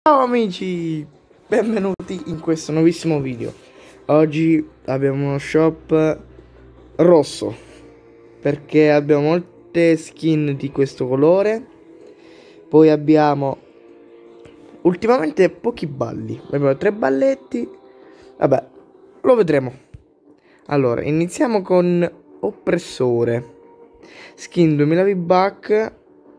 Ciao amici, benvenuti in questo nuovissimo video. Oggi abbiamo uno shop rosso perché abbiamo molte skin di questo colore. Poi abbiamo ultimamente pochi balli, abbiamo 3 balletti. Vabbè, lo vedremo. Allora, iniziamo con Oppressore, skin 2000 V-Buck.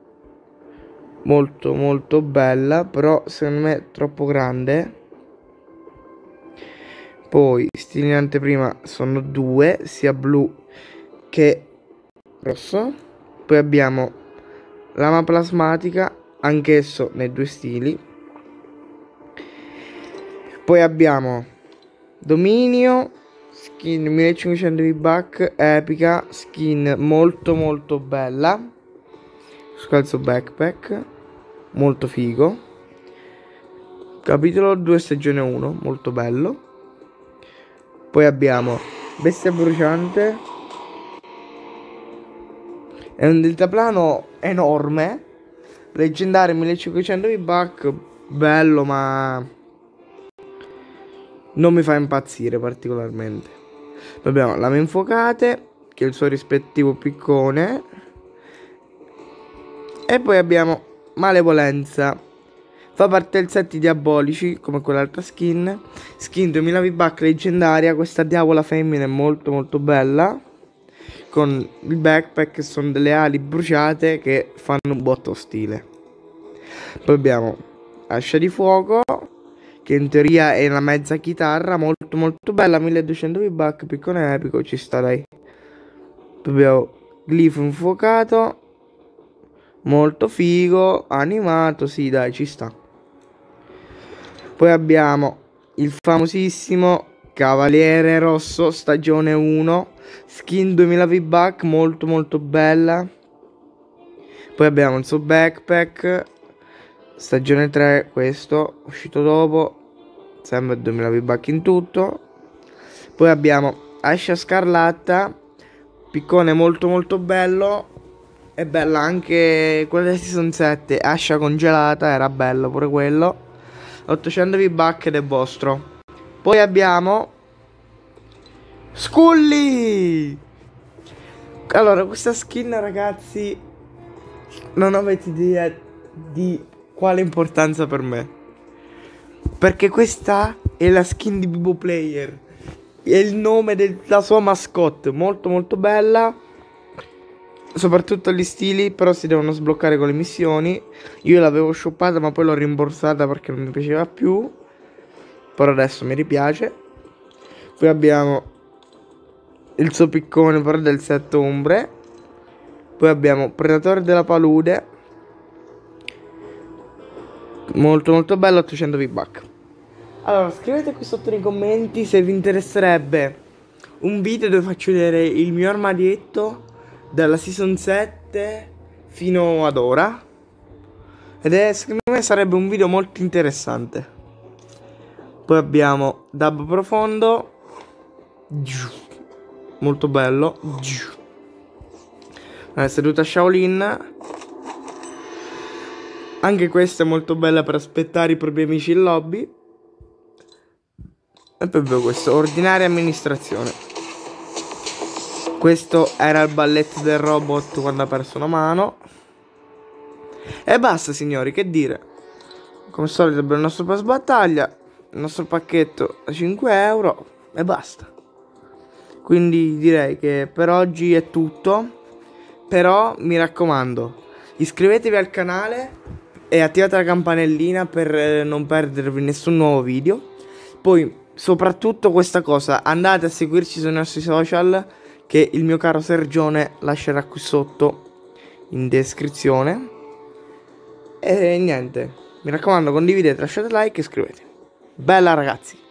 Molto bella, però secondo me è troppo grande. Poi stili in anteprima sono 2, sia blu che rosso. Poi abbiamo lama plasmatica, anch'esso nei 2 stili. Poi abbiamo dominio, skin 1500 V-Buck, epica, skin molto bella. Scalzo backpack, molto figo. Capitolo 2 stagione 1, molto bello. Poi abbiamo bestia bruciante, è un deltaplano enorme, leggendario 1500 V-Buck, bello ma non mi fa impazzire particolarmente. Poi abbiamo lame infuocate, che è il suo rispettivo piccone. E poi abbiamo malevolenza, fa parte del set diabolici come quell'altra skin. Skin 2000 V-Buck leggendaria, questa diavola femmina è molto bella, con il backpack che sono delle ali bruciate che fanno un botto stile. Poi abbiamo ascia di fuoco, che in teoria è una mezza chitarra, molto bella, 1200 V-Buck, piccone epico, ci sta dai. Poi abbiamo glifo infuocato, molto figo, animato, sì dai, ci sta. Poi abbiamo il famosissimo Cavaliere Rosso stagione 1, skin 2000 V-Buck, molto bella. Poi abbiamo il suo backpack stagione 3, questo uscito dopo, sempre 2000 V-Buck in tutto. Poi abbiamo Ascia Scarlatta, piccone molto bello. È bella anche quella del season 7, Ascia congelata, era bello pure quello. 800 V-Buck ed è vostro. Poi abbiamo Scully. Allora, questa skin, ragazzi, non avete idea di quale importanza per me, perché questa è la skin di Bibo Player, è il nome della sua mascotte, molto bella. Soprattutto gli stili però si devono sbloccare con le missioni. Io l'avevo shoppata ma poi l'ho rimborsata perché non mi piaceva più, però adesso mi ripiace. Poi abbiamo il suo piccone però del set ombre. Poi abbiamo Predatore della Palude, molto bello, 800 V-Buck. Allora scrivete qui sotto nei commenti se vi interesserebbe un video dove faccio vedere il mio armadietto dalla season 7 fino ad ora, ed secondo me sarebbe un video molto interessante. Poi abbiamo Dab profondo, molto bello, seduta Shaolin, anche questa è molto bella per aspettare i propri amici in lobby. E poi abbiamo questo, ordinaria amministrazione. Questo era il balletto del robot quando ha perso una mano. E basta signori, che dire. Come al solito abbiamo il nostro pass battaglia, il nostro pacchetto a 5 euro e basta. Quindi direi che per oggi è tutto. Però mi raccomando, iscrivetevi al canale e attivate la campanellina per non perdervi nessun nuovo video. Poi soprattutto questa cosa, andate a seguirci sui nostri social, che il mio caro Sergione lascerà qui sotto in descrizione. E niente, mi raccomando, condividete, lasciate like e iscrivetevi. Bella ragazzi!